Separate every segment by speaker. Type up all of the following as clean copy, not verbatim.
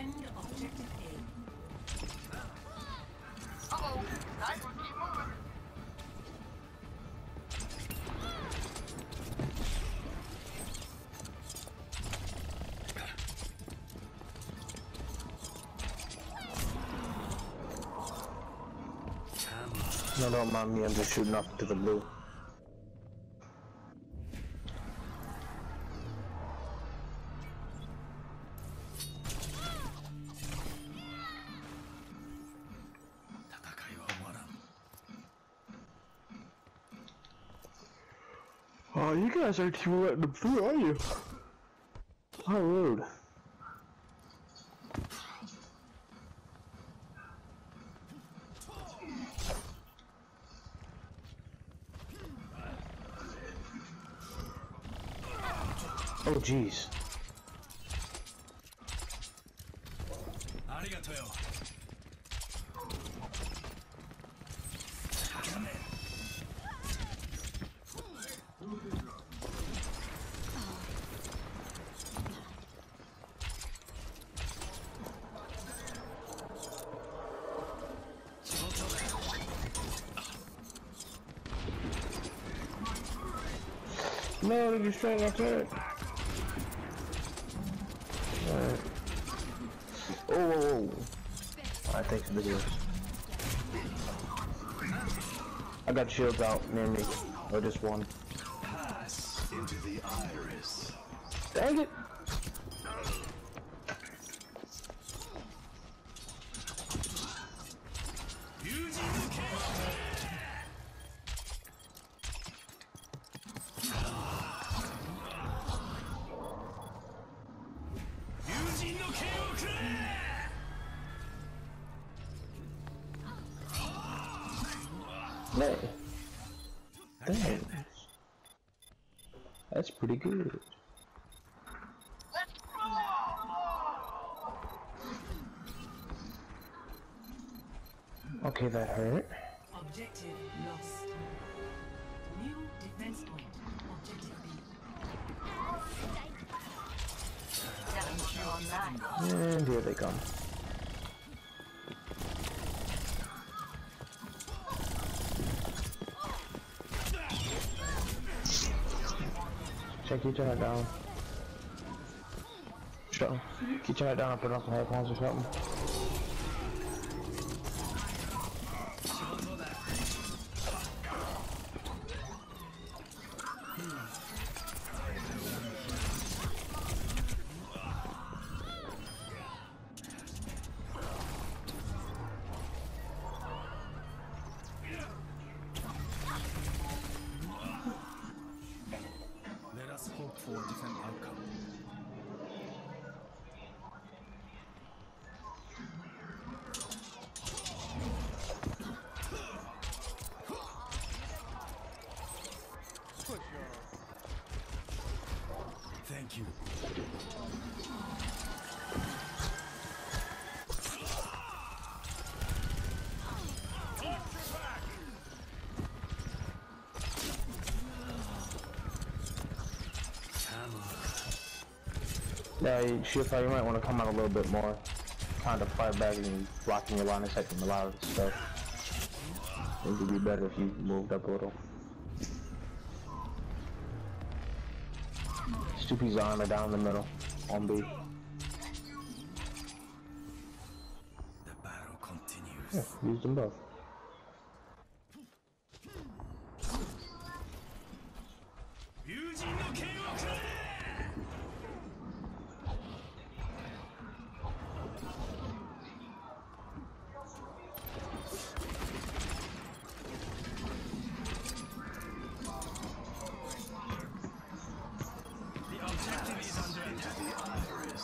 Speaker 1: Defend objective A.
Speaker 2: Uh-oh. Nice one. Keep moving.
Speaker 3: No, don't mind me. I'm just shooting up to the blue. Oh, you guys aren't even letting them through, are you? How rude. Oh, jeez. No, you're straight up there. Alright. Oh. Alright, thanks for the deal. I got shields out near me. Or just one.
Speaker 4: Pass into the iris.
Speaker 3: Dang it! No. Dang. That's pretty good.
Speaker 2: Let's go!
Speaker 3: Okay, that hurt.
Speaker 1: Objective lost. New defense point. Objective B.
Speaker 3: And here they come. Check each other down. Show. Keep each other down and put up some headphones or something.
Speaker 4: Let us hope for a different outcome. Thank you.
Speaker 3: Yeah, Shifa, you might want to come out a little bit more. Kind of fight back and blocking your line of sight from a lot of stuff. It would be better if you moved up a little. Stoopy's arm are down in the middle. On B.
Speaker 4: The battle continues.
Speaker 3: Yeah, use them both.
Speaker 4: The objective is under attack. The iris.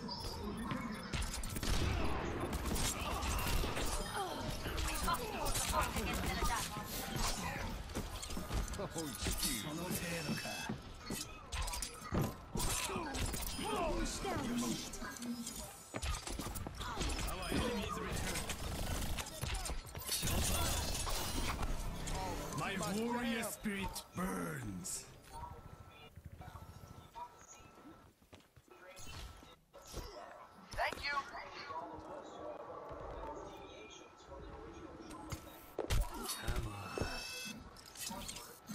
Speaker 4: Our enemies return. My warrior spirit burns.
Speaker 2: Thank you.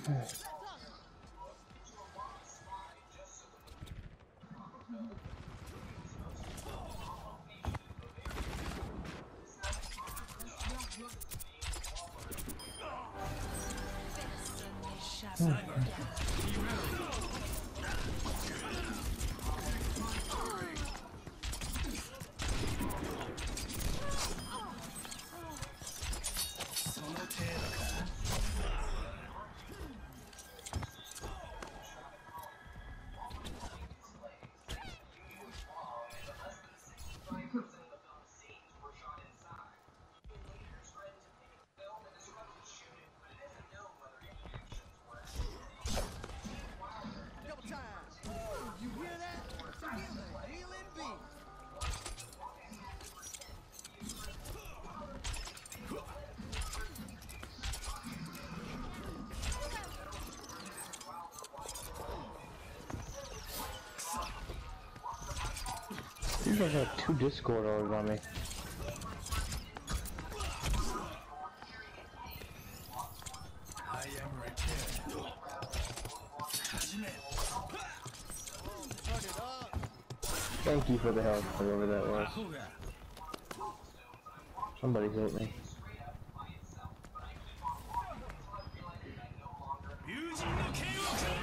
Speaker 5: Double time. You hear that? Feel the healing beat.
Speaker 3: You guys have 2 Discord orders on me.
Speaker 4: I am returned. Hajime.
Speaker 5: Turn it up.
Speaker 3: Thank you for the help, whoever that was.
Speaker 4: Bakuga.
Speaker 3: Somebody hit me.
Speaker 4: Ryujin no Kenroku.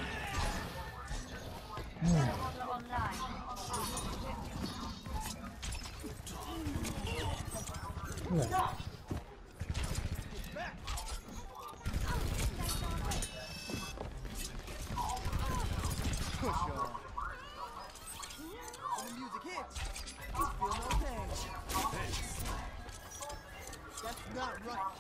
Speaker 5: Push on. When the music hits, you feel no pain. That's not right.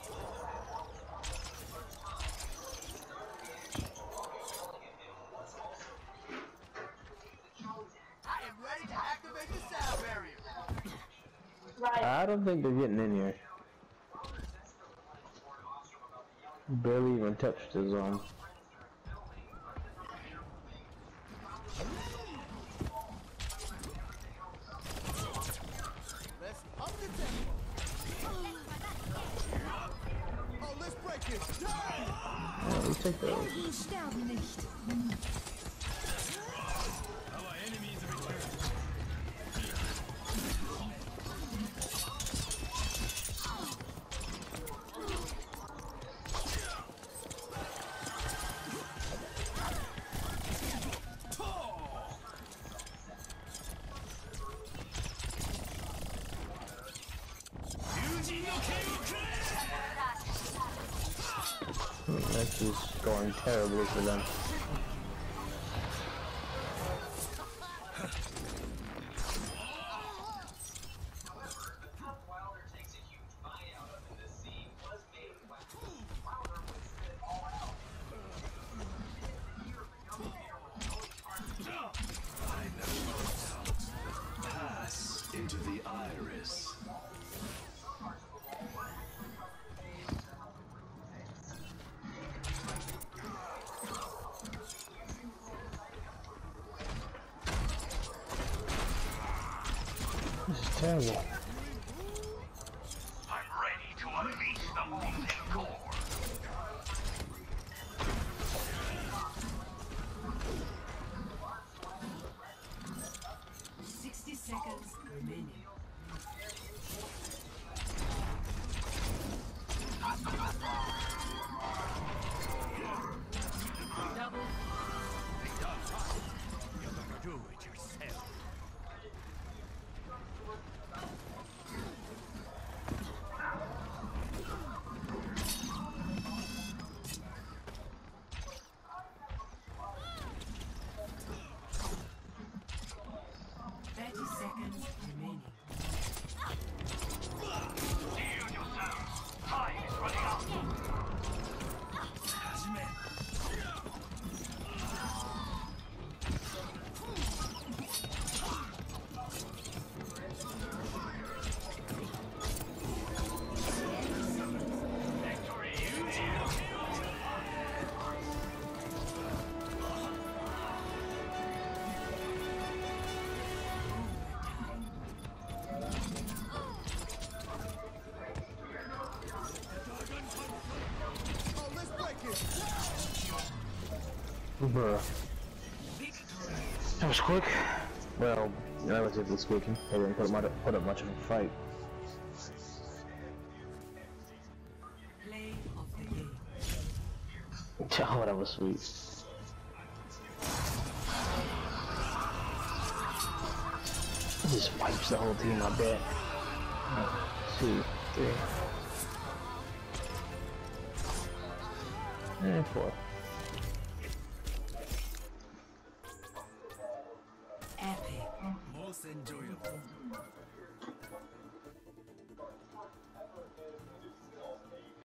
Speaker 5: I am ready to activate the sound barrier.
Speaker 3: I don't think they're getting in here. Barely even touched the zone.
Speaker 5: Let's up the tempo. Oh, let's break it.
Speaker 3: Yeah, we take those.
Speaker 1: Die sterben nicht.
Speaker 4: Our enemies return. Ryujin no Kenroku.
Speaker 3: This is going terribly for them.
Speaker 4: Pass into the iris.
Speaker 3: This is terrible.
Speaker 2: I'm ready to unleash the Mugen Core.
Speaker 1: 60 seconds remaining. Double.
Speaker 4: You're gonna do it yourself.
Speaker 3: Bruh. That was quick. Well, relatively speaking, they didn't put up much of a fight.
Speaker 1: Play of the game.
Speaker 3: Oh, that was sweet. Just wipes the whole team, I bet. 1, 2, 3. And 4.
Speaker 1: Epic.
Speaker 4: Most enjoyable.